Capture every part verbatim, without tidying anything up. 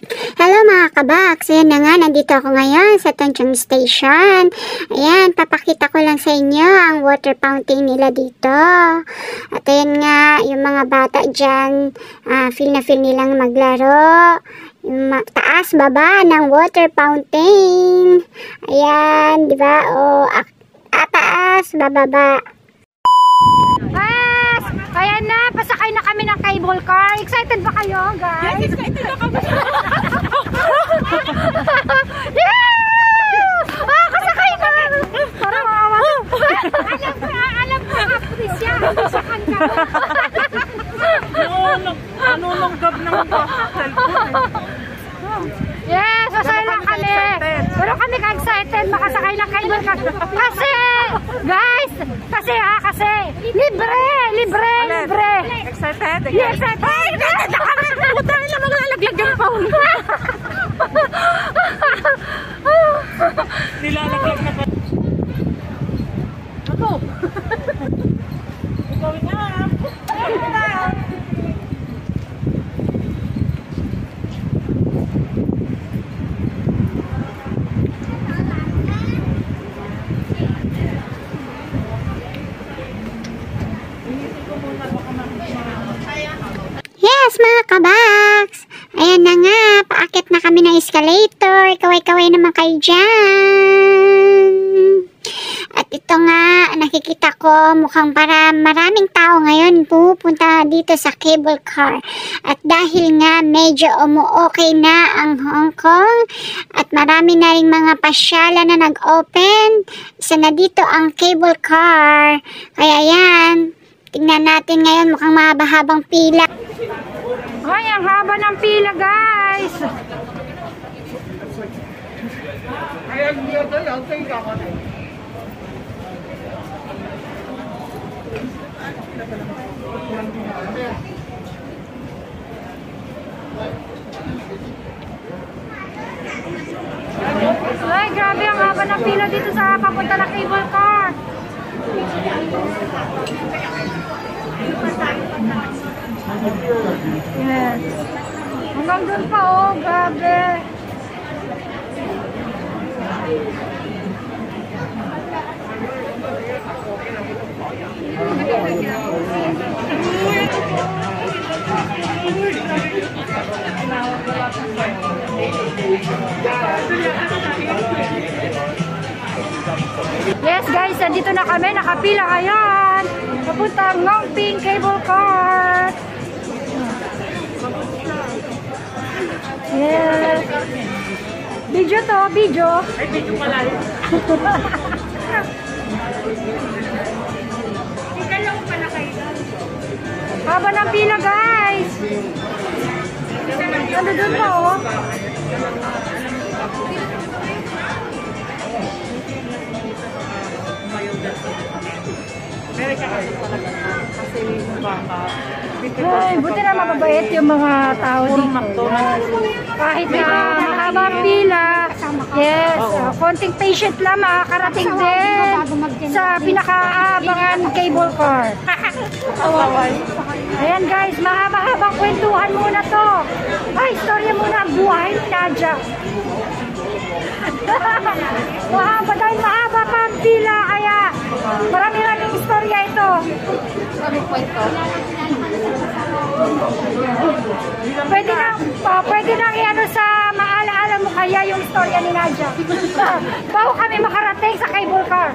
Hello mga kabaks, ayan na nga, nandito ako ngayon sa Tanjung Station. Ayan, papakita ko lang sa inyo ang water fountain nila dito. At ayan nga, yung mga bata dyan, uh, feel na feel nilang maglaro. Yung taas, baba ng water fountain. Ayan, di ba? O, ah, taas, bababa. Yes! Ayan na, pasakay na kami ng cable car. Excited ba kayo, guys? Yes, excited na kami. Yeah! Ah, kasakay na! Parang maawa. Alam ko, alam ko, kapris yan. Sakan ka. Nanununggab ng Yes, sasay lang kami. Pero kami ka-excited makasakay ng cable car. Kasi, guys, kasi ha, kasi, libre, libre, libre. Excited? Yes, excited. Ay, excited na kami. Puta na maglalaglag yung phone. Nilalaglag na pa. Ako. Ikaw na. Ikaw na. Yes, mga kabaks. Ayan na nga, paakit na kami ng escalator. Kaway-kaway naman kayo dyan. At ito nga, nakikita ko mukhang para maraming tao ngayon pupunta dito sa cable car. At dahil nga medyo umu-okay na ang Hong Kong at marami na rin mga pasyala na nag-open, isa na dito ang cable car. Kaya yan, tingnan natin ngayon, mukhang mahaba-habang pila. Ay, ang haba ng pila, guys. Ay, grabe ang haba ng pila dito sa papunta na cable car. Yes. Hanggang doon pa, oh, grabe. Yes guys, nandito na kami, nakapila ngayon. Papuntang Ngongping Cable Car. Yes. Video to, video. Ay, video pala yun. Ikalaw pala kayo. Haba ng pila, guys. Ano doon pa, oh? Meron ka kasi talaga kasi yung baka. Ay, buti na mababait yung mga tao dito. Kahit na mahaba ang pila, yes, uh, konting patient lang, makakarating din sa pinakaabangan cable car. Ayan guys, mahaba-habang kwentuhan muna to. Ay, istorya muna ang buhay ni Nadia. Mahaba dahil mahaba pa ang pila, kaya marami-raming istorya ito. Ano po ito? Pwede na, uh, pwede na i-ano sa maalaala mo kaya yung istorya ni Nadia. Bago kami makarating sa cable car.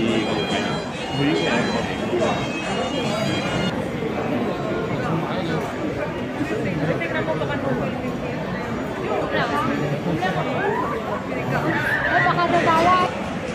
Baka dadawat.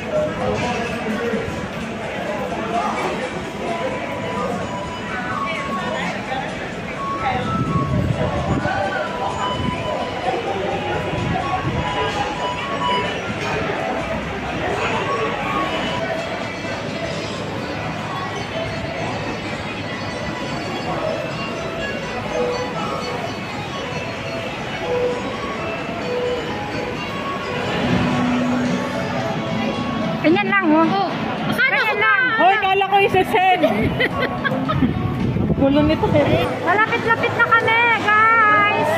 Ganyan lang, oh. Oh, ganyan lang. Hoy, kala ko isa-send. Gulo nito eh. Malapit-lapit na kami, guys.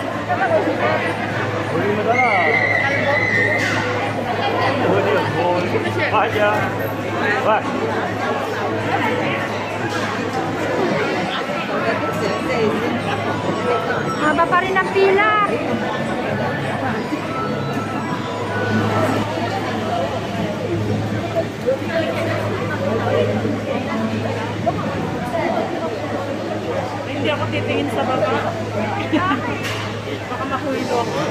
Haba pa rin ang pila. Hindi ako titingin sa baba. Baka makuhilo ako.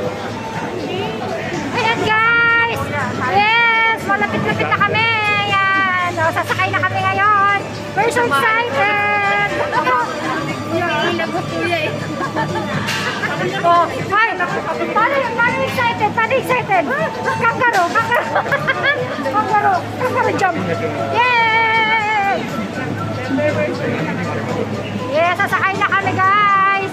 Ayan, guys. Yes, malapit-lapit na kami. Ayan. O, sasakay na kami ngayon. We're so excited. Ilabot kuya eh. Oh, hi. Paano, paano excited? Paano excited? Kangaroo, kangaroo. Kangaroo, kangaroo jump. Yay! Yes, sasakay na kami, guys.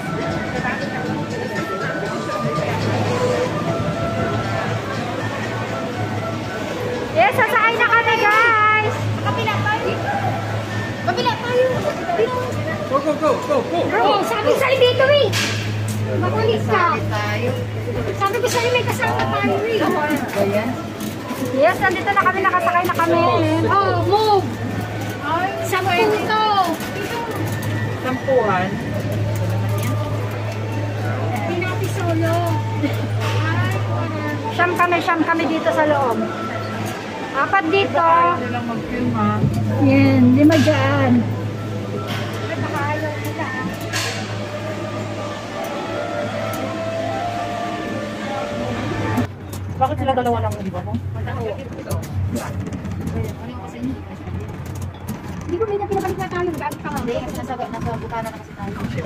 Yes, sasakay na kami, guys. Kapila tayo. Kapila tayo. Go, go, go, go, go. Bro, sabi sa'yo dito eh. Makulit ka. Sabi ko sa'yo may kasama tayo eh. Yes, nandito na kami, nakasakay na kami. Oh, move. Sampu to. Sampuhan. Hindi natin solo. Siyam kami, siyam kami dito sa loob. Apat dito. Ayaw lang mag-film ha. Yan, lima dyan. Bakit sila dalawa lang di ba mo? Hindi ko may pinabalik na tayo. Gamit ka Hindi, kasi nasa, nasa bukana na kasi tayo.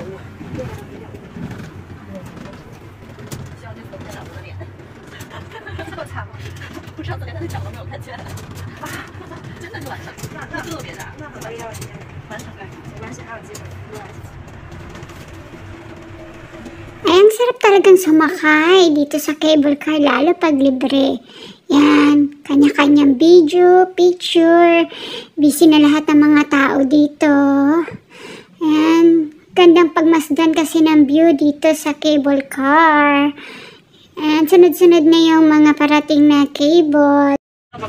Ay, ang sarap talagang sumakay dito sa cable car, lalo pag libre. Yan, kanya-kanyang video, picture, busy na lahat ng mga tao dito. Yan, gandang pagmasdan kasi ng view dito sa cable car. And sunod-sunod na yung mga parating na cable.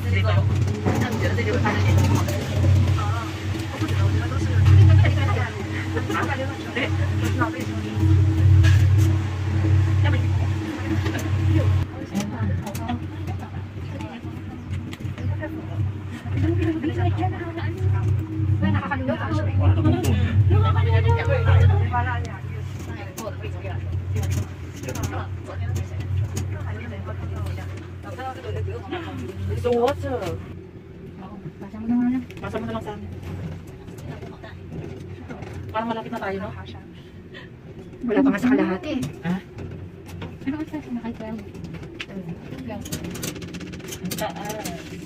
So what's up? Basa mo na lang. Basa mo na lang sa amin. Parang malapit na tayo, no? Wala pa nga sa kalahati. Ha? Ano ang sa sumakay ko? Ang taas.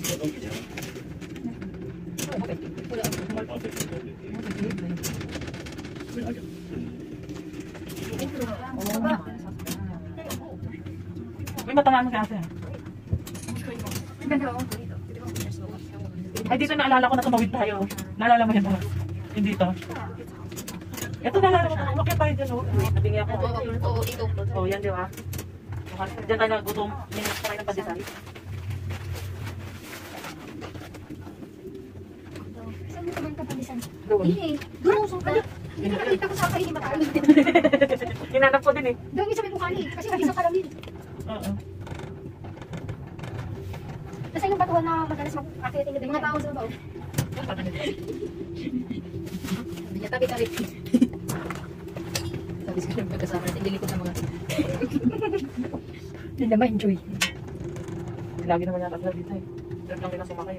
May matangaan kasi. Ay, dito naalala ko na tumawid tayo. Naalala mo yan, oh. Hindi to. Ito naalala ko. Umakyat tayo dyan, oh. Natingi ako. Oo, ito. Oh, yan, di ba? Diyan tayo nagutom. Minutes pa kayo ng pandesal. Saan mo naman kapalisan? Doon. Hindi. Doon, sa pala. Hindi nakakita ko sa kayo, hindi matalim. Hinanap ko din, eh. Doon yung sabi ko kani, kasi nag-isa ka lang din. Oo. Kasi yung batuhan na madalas mag-akit yung mga tao sa babaw. Hindi niya tabi-tabi. Sabi sa kanyang pagkasama natin, dilikot ng mga... Hindi na ma-enjoy. Lagi naman yata sila dito eh. Trip lang nila sumakay.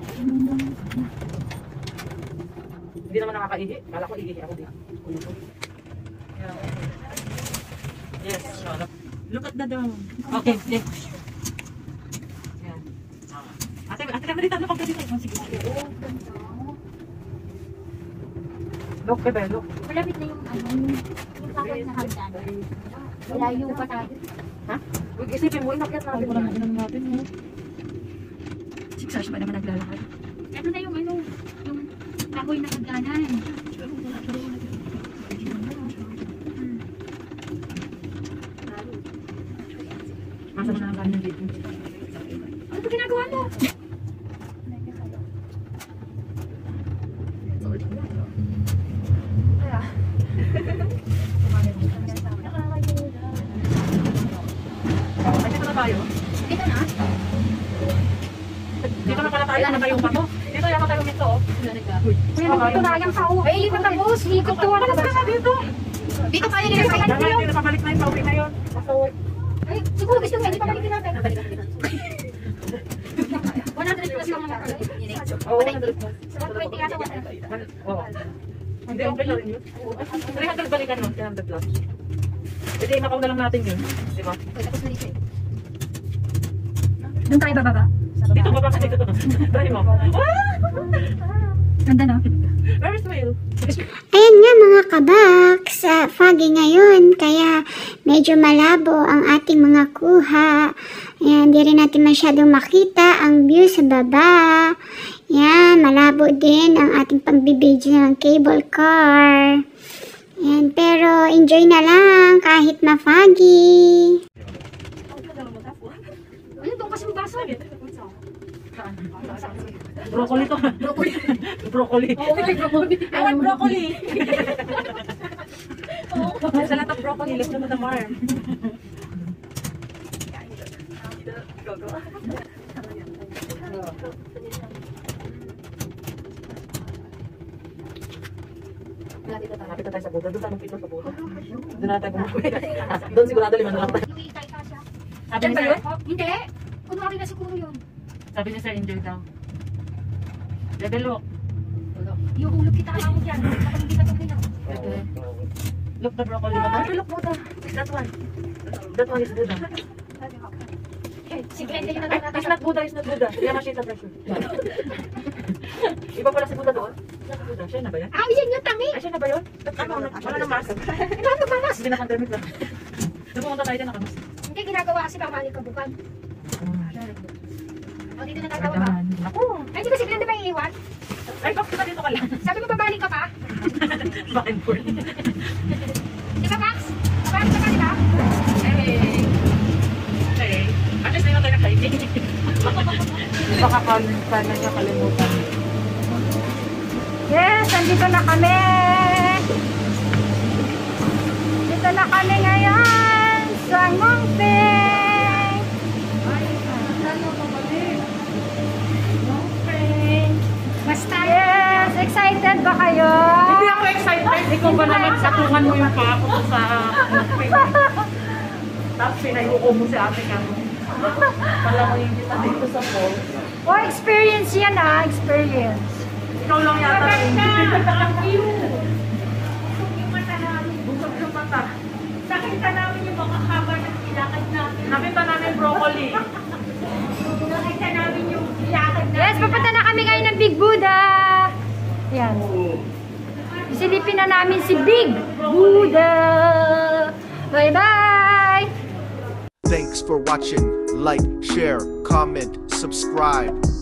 Hindi naman nakakaihi. Kala ko iihi ako dito. Yes, sure. Look at the dome. Okay, yes. Yan. Ate, ate kami dito. Ano pang dito? Sige. Look, bebe, look. Malapit na yung ano, yung kakot na hagdan. Malayo pa tayo. Ha? Huwag isipin mo, inakyat natin. Wala na inan natin. Siksash pa naman naglalakad. Ito na yung ano, yung kahoy na hagdanan. Masa na naman yung dito. Ano ba ginagawa mo? Ay, dito na tayo. Dito na? Dito na pala tayo. Ano tayo pa to? Dito yata tayo minto. Kuya, dito na yung tao. Ay, ikot ang bus. Ikot to. Ano ba na dito? Dito tayo nila sa Dami, hindi na pabalik na yung pauwi na yun. Ay, siguro gusto mo, hindi pa balikin natin. one hundred plus yung mga Oo, one hundred plus. one twenty ata one hundred. Oo. Hindi, okay na rin yun. three hundred balikan nun, three hundred plus. Hindi, makaw na lang natin yun. Di ba? Tapos na dito eh. Doon tayo bababa. Dito ba ba dito? Try mo. Ganda na. Where's Will? Ayan nga mga kabaks, uh, foggy ngayon, kaya medyo malabo ang ating mga kuha. Ayan, di rin natin masyadong makita ang view sa baba. Ayan, malabo din ang ating pagbibidyo ng cable car. Ayan, pero enjoy na lang kahit ma-foggy. Ano itong kasing baso? Broccoli to. Broccoli. Broccoli. I want broccoli. There's a lot of broccoli. Let's go to the farm. Go, go. Lapit na tayo sa Buda. Doon tayo magpito sa Buda. Doon na tayo gumawin. Doon sigurado lima na lang tayo. Yung iitay ka siya. Sabi ni Sir, Hindi. Kunwari na siguro yun. sabi ni Sir, enjoy daw. Bebe, look. Yung hulog kita ka ako dyan. Kapag hindi ka tumingin. Bebe. Look the broccoli. Bebe, look Buda. That one. That one is Buda. Si Glenda yung Ay, nagtatapos. it's not Buddha, it's not Buddha. Kaya machine sa pressure. Iba pala si Buddha doon. Buddha, siya na ba yan? Ah, yan yung tangi. Ay, siya na ba yun? Ano, wala na mask. Ano ba mask? Hindi na pandemic lang. Doon pumunta tayo din, nakamas. Hindi ginagawa kasi pamalik ka bukan. O, dito natatawa ba? Ako. Ay, di ba si Glenda ba iiwan? Ay, bakit ba dito ka lang? Sabi mo babalik ka pa? Back and forth. Di ba, Max? Babalik ka pa, di ba? Hey. Okay. At least na tayo nakaibig. Baka kalimutan niya kalimutan. Yes, andito na kami. Dito na kami ngayon sa Ngongpeng. Ngongpeng. Basta. Yes, excited ba kayo? Hindi ako excited. Ikaw ba naman satungan mo yung pa ako sa tapos pinayuko mo si ate ka mo. Pala mo yung kita dito sa pool. Oh, experience yan ah, experience. Ikaw lang yata. Thank you. Busog yung mata. Nakita namin yung mga haba ng ilakad namin. Nakita namin broccoli. Nakita namin yung ilakad namin. Yes, papunta na kami ngayon ng Big Buddha. Yan. Silipin na namin si Big Buddha. Bye-bye! Thanks for watching. Like, share, comment, subscribe.